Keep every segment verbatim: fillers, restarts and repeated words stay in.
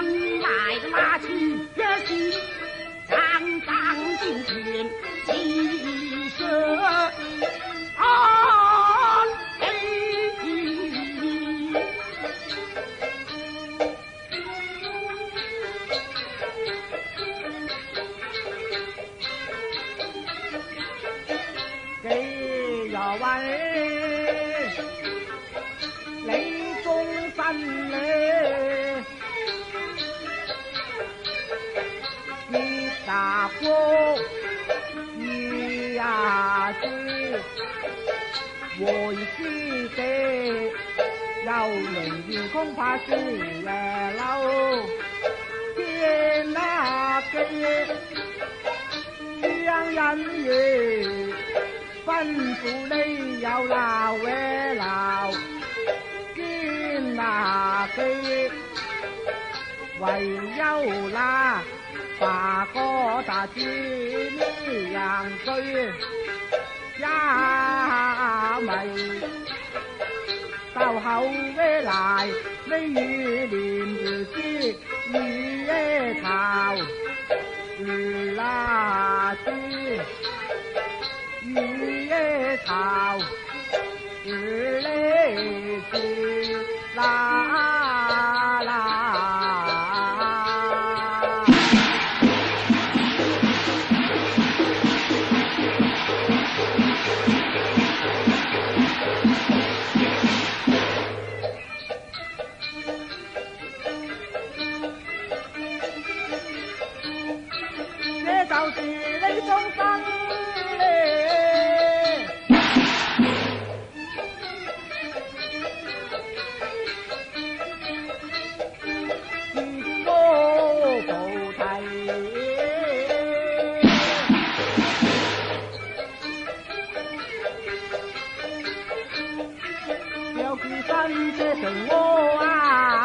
原来的马骑也是张张金钱气势啊！ 给要问雷中山嘞，你大火一呀子，我一记得要人员恐怕是也老天那个两人也。吩咐你要鬧嘅鬧，見那佢唯有那八個大字呢樣句也未到後嘅來，你與連住知與嘅頭如那知。雨也草，日嘞是啦啦。这就是你终生。身这成我啊，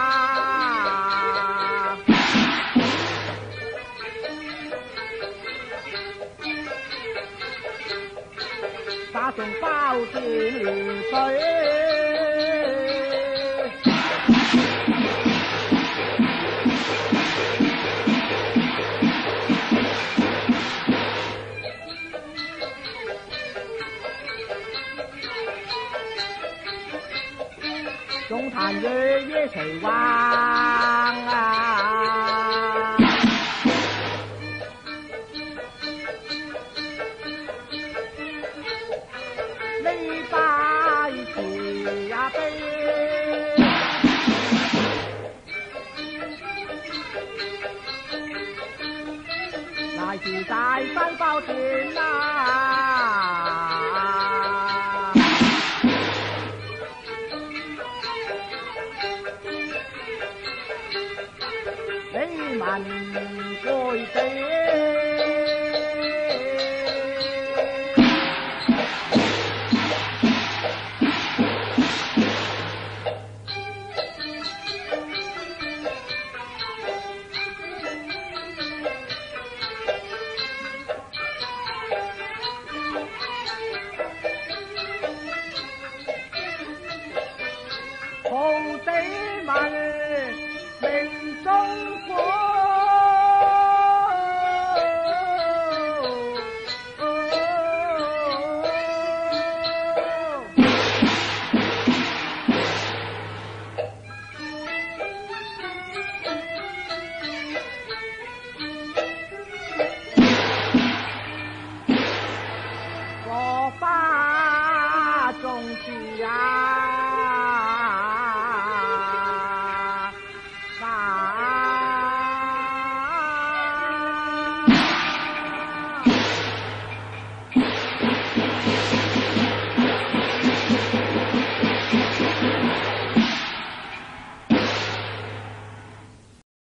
打从包天流水，中坛月夜谁望啊？你把起呀杯，乃是在山包天啊！你問該死。好地問命中苦。我花种子啊。